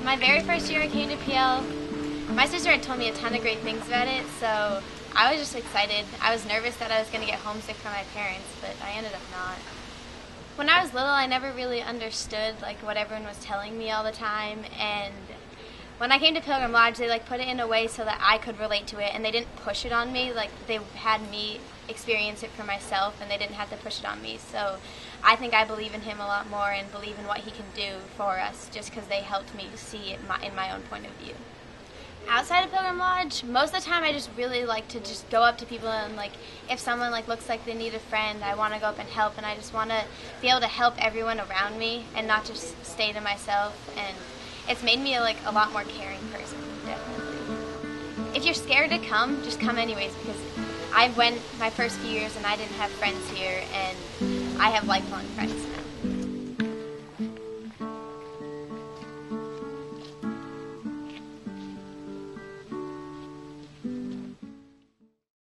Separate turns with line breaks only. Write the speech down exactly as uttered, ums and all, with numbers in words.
My very first year I came to P L, my sister had told me a ton of great things about it, so I was just excited. I was nervous that I was going to get homesick from my parents, but I ended up not. When I was little, I never really understood like what everyone was telling me all the time, and when I came to Pilgrim Lodge, they like put it in a way so that I could relate to it, and they didn't push it on me. Like they had me experience it for myself, and they didn't have to push it on me. So I think I believe in him a lot more and believe in what he can do for us, just because they helped me see it my, in my own point of view. Outside of Pilgrim Lodge, most of the time I just really like to just go up to people and like if someone like looks like they need a friend, I want to go up and help, and I just want to be able to help everyone around me and not just stay to myself. And it's made me like a lot more caring person, definitely. If you're scared to come, just come anyways, because I went my first few years and I didn't have friends here, and I have lifelong friends now.